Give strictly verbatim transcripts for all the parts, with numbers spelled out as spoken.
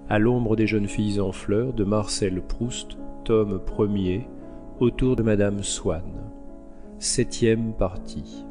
À l'ombre des jeunes filles en fleurs de Marcel Proust, tome premier, autour de Madame Swann. Septième partie.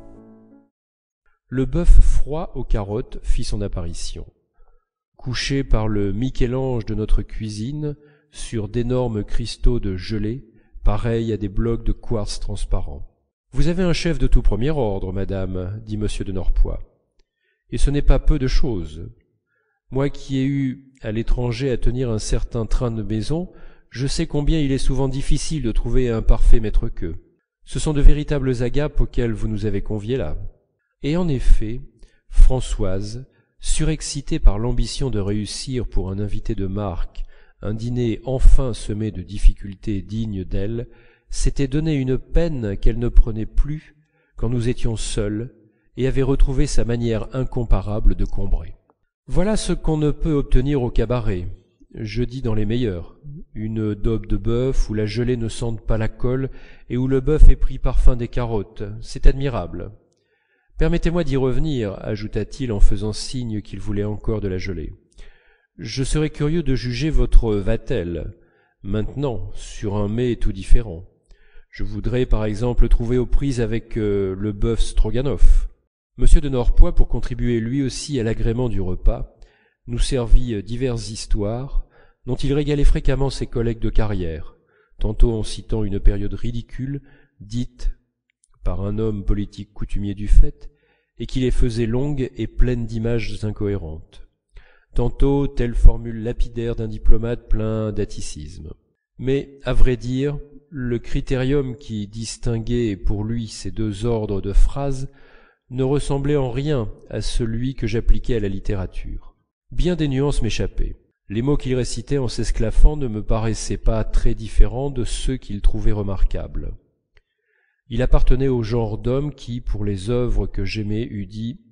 Le bœuf froid aux carottes fit son apparition. Couché par le Michel-Ange de notre cuisine sur d'énormes cristaux de gelée, pareils à des blocs de quartz transparent. « Vous avez un chef de tout premier ordre, madame, dit M. de Norpois. Et ce n'est pas peu de chose. Moi qui ai eu à l'étranger à tenir un certain train de maison, je sais combien il est souvent difficile de trouver un parfait maître-queux. Ce sont de véritables agapes auxquelles vous nous avez conviés là. » Et en effet, Françoise, surexcitée par l'ambition de réussir pour un invité de marque un dîner enfin semé de difficultés dignes d'elle, s'était donné une peine qu'elle ne prenait plus quand nous étions seuls et avait retrouvé sa manière incomparable de combrer. Voilà ce qu'on ne peut obtenir au cabaret, je dis dans les meilleurs, une daube de bœuf où la gelée ne sente pas la colle et où le bœuf ait pris parfum des carottes, c'est admirable. Permettez-moi d'y revenir, ajouta-t-il en faisant signe qu'il voulait encore de la gelée. Je serais curieux de juger votre vatel, maintenant, sur un mets tout différent. Je voudrais par exemple trouver aux prises avec euh, le bœuf stroganoff. Monsieur de Norpois, pour contribuer lui aussi à l'agrément du repas, nous servit diverses histoires dont il régalait fréquemment ses collègues de carrière, tantôt en citant une période ridicule dite par un homme politique coutumier du fait, et qui les faisait longues et pleines d'images incohérentes, tantôt telle formule lapidaire d'un diplomate plein d'atticisme. Mais, à vrai dire, le critérium qui distinguait pour lui ces deux ordres de phrases ne ressemblait en rien à celui que j'appliquais à la littérature. Bien des nuances m'échappaient. Les mots qu'il récitait en s'esclaffant ne me paraissaient pas très différents de ceux qu'il trouvait remarquables. Il appartenait au genre d'homme qui, pour les œuvres que j'aimais, eût dit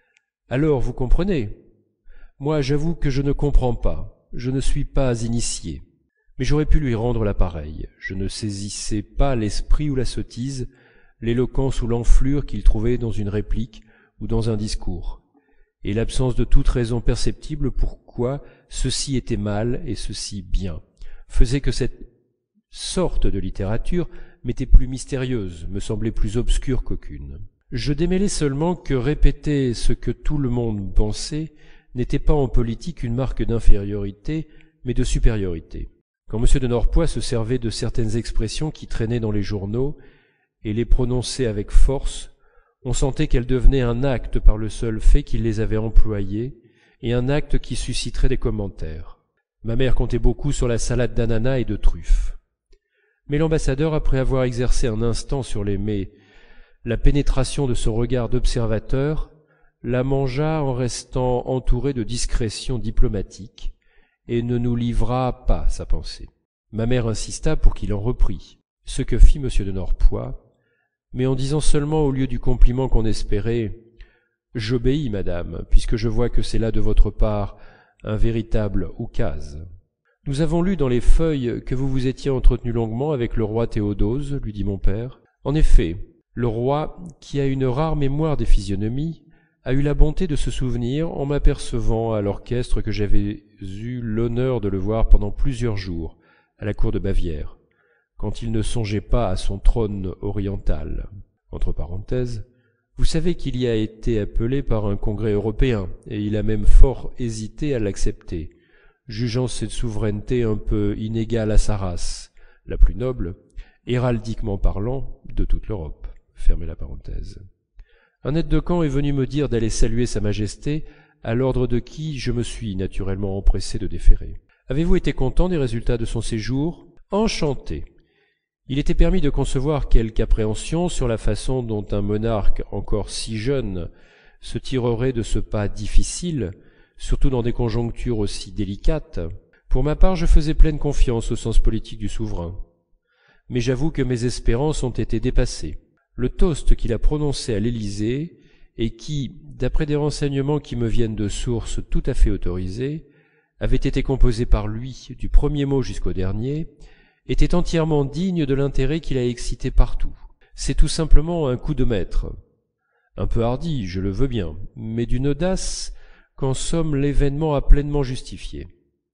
« Alors, vous comprenez ? Moi, j'avoue que je ne comprends pas, je ne suis pas initié. » Mais j'aurais pu lui rendre l'appareil. Je ne saisissais pas l'esprit ou la sottise, l'éloquence ou l'enflure qu'il trouvait dans une réplique ou dans un discours, et l'absence de toute raison perceptible pourquoi ceci était mal et ceci bien, faisait que cette sorte de littérature m'était plus mystérieuse, me semblait plus obscure qu'aucune. Je démêlais seulement que répéter ce que tout le monde pensait n'était pas en politique une marque d'infériorité, mais de supériorité. Quand M. de Norpois se servait de certaines expressions qui traînaient dans les journaux et les prononçait avec force, on sentait qu'elles devenaient un acte par le seul fait qu'il les avait employées, et un acte qui susciterait des commentaires. Ma mère comptait beaucoup sur la salade d'ananas et de truffes. Mais l'ambassadeur, après avoir exercé un instant sur les mets la pénétration de son regard d'observateur, la mangea en restant entouré de discrétion diplomatique, et ne nous livra pas sa pensée. Ma mère insista pour qu'il en reprît, ce que fit M. de Norpois, mais en disant seulement au lieu du compliment qu'on espérait « J'obéis, madame, puisque je vois que c'est là de votre part un véritable oukase. » « Nous avons lu dans les feuilles que vous vous étiez entretenu longuement avec le roi Théodose, lui dit mon père. En effet, le roi, qui a une rare mémoire des physionomies, a eu la bonté de se souvenir, en m'apercevant à l'orchestre, que j'avais eu l'honneur de le voir pendant plusieurs jours à la cour de Bavière, quand il ne songeait pas à son trône oriental. Entre parenthèses, vous savez qu'il y a été appelé par un congrès européen, et il a même fort hésité à l'accepter, jugeant cette souveraineté un peu inégale à sa race, la plus noble, héraldiquement parlant, de toute l'Europe. Fermez la parenthèse. Un aide de camp est venu me dire d'aller saluer Sa Majesté, à l'ordre de qui je me suis naturellement empressé de déférer. Avez-vous été content des résultats de son séjour ? Enchanté. Il était permis de concevoir quelque appréhension sur la façon dont un monarque encore si jeune se tirerait de ce pas difficile, surtout dans des conjonctures aussi délicates. Pour ma part, je faisais pleine confiance au sens politique du souverain. Mais j'avoue que mes espérances ont été dépassées. Le toast qu'il a prononcé à l'Élysée, et qui, d'après des renseignements qui me viennent de sources tout à fait autorisées, avait été composé par lui du premier mot jusqu'au dernier, était entièrement digne de l'intérêt qu'il a excité partout. C'est tout simplement un coup de maître. Un peu hardi, je le veux bien, mais d'une audace qu'en somme l'événement a pleinement justifiée.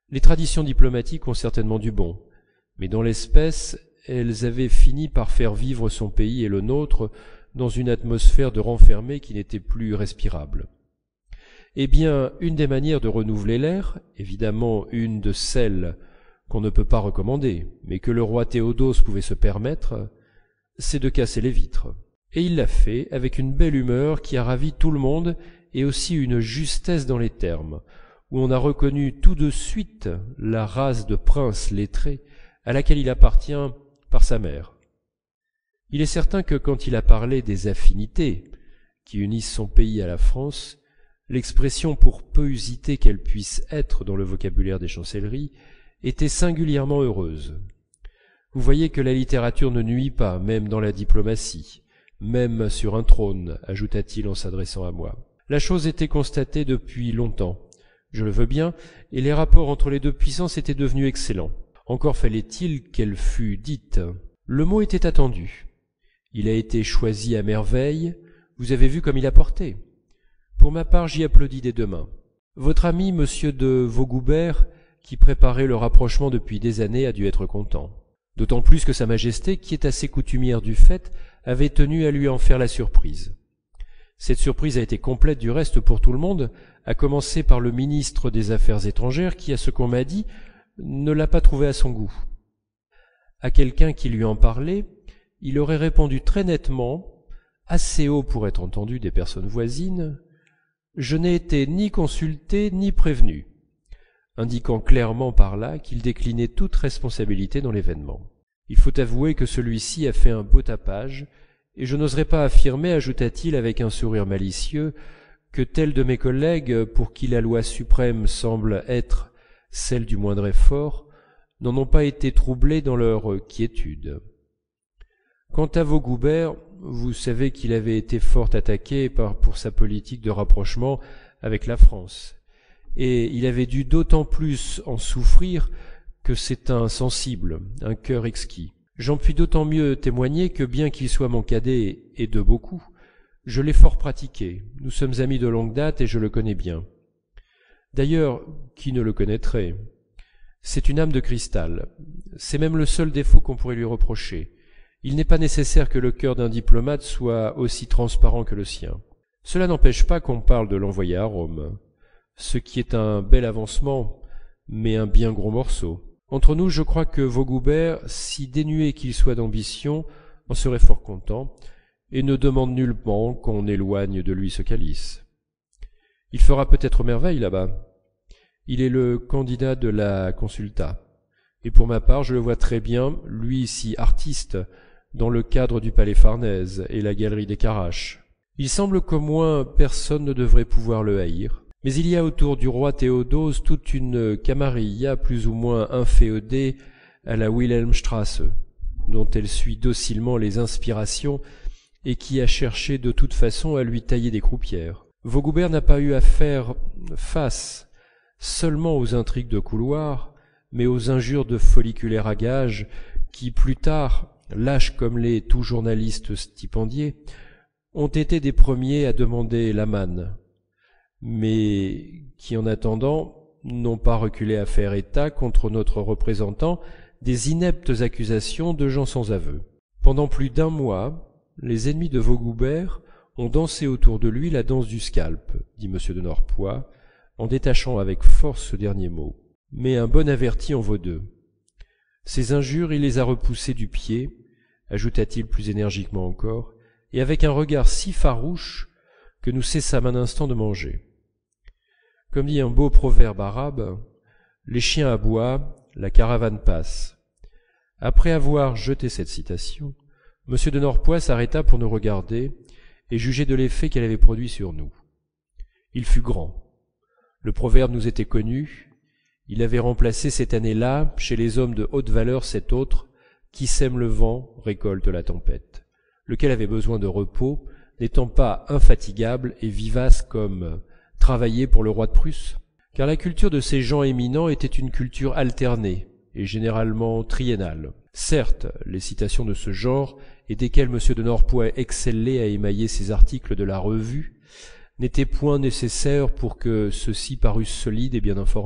Les traditions diplomatiques ont certainement du bon, mais dans l'espèce, elles avaient fini par faire vivre son pays et le nôtre dans une atmosphère de renfermé qui n'était plus respirable. Eh bien, une des manières de renouveler l'air, évidemment une de celles qu'on ne peut pas recommander, mais que le roi Théodose pouvait se permettre, c'est de casser les vitres. Et il l'a fait avec une belle humeur qui a ravi tout le monde et aussi une justesse dans les termes, où on a reconnu tout de suite la race de princes lettrés à laquelle il appartient par sa mère. Il est certain que quand il a parlé des affinités qui unissent son pays à la France, l'expression, pour peu usitée qu'elle puisse être dans le vocabulaire des chancelleries, était singulièrement heureuse. Vous voyez que la littérature ne nuit pas, même dans la diplomatie, même sur un trône, ajouta-t-il en s'adressant à moi. La chose était constatée depuis longtemps, je le veux bien, et les rapports entre les deux puissances étaient devenus excellents. Encore fallait-il qu'elle fût dite. Le mot était attendu. Il a été choisi à merveille, vous avez vu comme il a porté. Pour ma part, j'y applaudis des deux mains. Votre ami, M. de Vaugoubert, qui préparait le rapprochement depuis des années, a dû être content. D'autant plus que Sa Majesté, qui est assez coutumière du fait, avait tenu à lui en faire la surprise. Cette surprise a été complète du reste pour tout le monde, à commencer par le ministre des Affaires étrangères qui, à ce qu'on m'a dit, ne l'a pas trouvé à son goût. À quelqu'un qui lui en parlait, il aurait répondu très nettement, assez haut pour être entendu des personnes voisines, « Je n'ai été ni consulté ni prévenu », indiquant clairement par là qu'il déclinait toute responsabilité dans l'événement. Il faut avouer que celui-ci a fait un beau tapage, et je n'oserais pas affirmer, ajouta-t-il avec un sourire malicieux, que tels de mes collègues, pour qui la loi suprême semble être celle du moindre effort, n'en ont pas été troublés dans leur quiétude. Quant à Vaugoubert, vous savez qu'il avait été fort attaqué par, pour sa politique de rapprochement avec la France, et il avait dû d'autant plus en souffrir que c'est un sensible, un cœur exquis. J'en puis d'autant mieux témoigner que bien qu'il soit mon cadet et de beaucoup, je l'ai fort pratiqué, nous sommes amis de longue date et je le connais bien. D'ailleurs, qui ne le connaîtrait? C'est une âme de cristal, c'est même le seul défaut qu'on pourrait lui reprocher. Il n'est pas nécessaire que le cœur d'un diplomate soit aussi transparent que le sien. Cela n'empêche pas qu'on parle de l'envoyer à Rome, ce qui est un bel avancement, mais un bien gros morceau. Entre nous, je crois que Vaugoubert, si dénué qu'il soit d'ambition, en serait fort content, et ne demande nullement qu'on éloigne de lui ce calice. Il fera peut-être merveille là-bas. Il est le candidat de la Consulta, et pour ma part, je le vois très bien, lui si artiste, dans le cadre du Palais Farnèse et la Galerie des Caraches. Il semble qu'au moins personne ne devrait pouvoir le haïr. Mais il y a autour du roi Théodose toute une camarilla plus ou moins inféodée à la Wilhelmstrasse, dont elle suit docilement les inspirations et qui a cherché de toute façon à lui tailler des croupières. Vaugoubert n'a pas eu à faire face seulement aux intrigues de couloir, mais aux injures de folliculaires à gages qui, plus tard, lâches comme les tout journalistes stipendiés, ont été des premiers à demander la manne, mais qui, en attendant, n'ont pas reculé à faire état contre notre représentant des ineptes accusations de gens sans aveu. Pendant plus d'un mois, les ennemis de Vaugoubert ont dansé autour de lui la danse du scalp, dit M. de Norpois, en détachant avec force ce dernier mot. Mais un bon averti en vaut deux. Ces injures, il les a repoussées du pied, ajouta-t-il plus énergiquement encore, et avec un regard si farouche que nous cessâmes un instant de manger. Comme dit un beau proverbe arabe, les chiens aboient, la caravane passe. Après avoir jeté cette citation, M. de Norpois s'arrêta pour nous regarder et juger de l'effet qu'elle avait produit sur nous. Il fut grand. Le proverbe nous était connu. Il avait remplacé cette année-là, chez les hommes de haute valeur, cet autre « qui sème le vent récolte la tempête », lequel avait besoin de repos, n'étant pas infatigable et vivace comme travailler pour le roi de Prusse, car la culture de ces gens éminents était une culture alternée et généralement triennale. Certes, les citations de ce genre, et desquelles M. de Norpois excellait à émailler ses articles de la Revue, n'étaient point nécessaires pour que ceux-ci parussent solides et bien informés.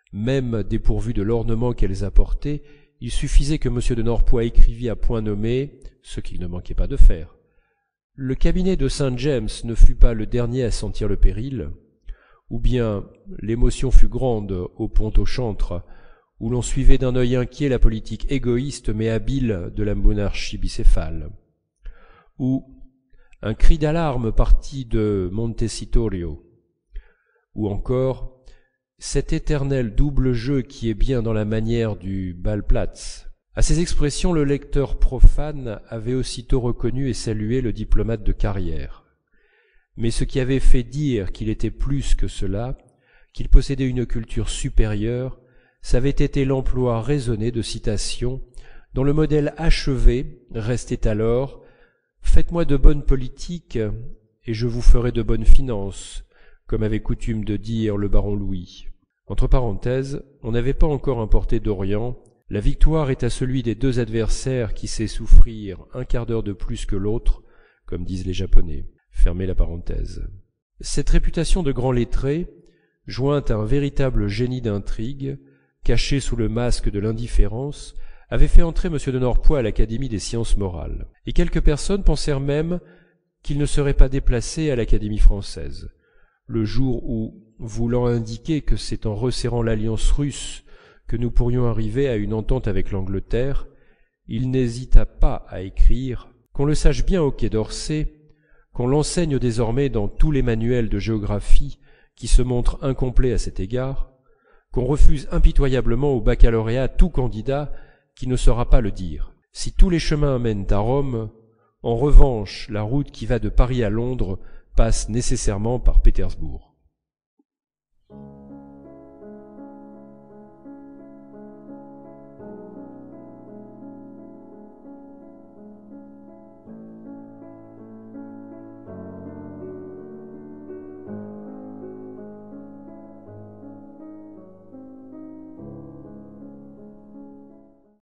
même dépourvues de l'ornement qu'elles apportaient, il suffisait que M. de Norpois écrivît à point nommé, ce qu'il ne manquait pas de faire. Le cabinet de Saint-James ne fut pas le dernier à sentir le péril, ou bien l'émotion fut grande au Pont-au-Chantre, où l'on suivait d'un œil inquiet la politique égoïste mais habile de la monarchie bicéphale, ou un cri d'alarme partit de Montecitorio, ou encore cet éternel double jeu qui est bien dans la manière du Ballplatz. À ces expressions, le lecteur profane avait aussitôt reconnu et salué le diplomate de carrière. Mais ce qui avait fait dire qu'il était plus que cela, qu'il possédait une culture supérieure, ça avait été l'emploi raisonné de citations dont le modèle achevé restait alors « Faites-moi de bonnes politiques et je vous ferai de bonnes finances », comme avait coutume de dire le baron Louis. Entre parenthèses, on n'avait pas encore importé d'Orient, la victoire est à celui des deux adversaires qui sait souffrir un quart d'heure de plus que l'autre, comme disent les Japonais. Fermez la parenthèse. Cette réputation de grand lettré, jointe à un véritable génie d'intrigue, caché sous le masque de l'indifférence, avait fait entrer M. de Norpois à l'Académie des sciences morales. Et quelques personnes pensèrent même qu'il ne serait pas déplacé à l'Académie française. Le jour où, voulant indiquer que c'est en resserrant l'alliance russe que nous pourrions arriver à une entente avec l'Angleterre, il n'hésita pas à écrire « Qu'on le sache bien au Quai d'Orsay, qu'on l'enseigne désormais dans tous les manuels de géographie qui se montrent incomplets à cet égard, qu'on refuse impitoyablement au baccalauréat tout candidat qui ne saura pas le dire. Si tous les chemins mènent à Rome, en revanche, la route qui va de Paris à Londres passe nécessairement par Pétersbourg. »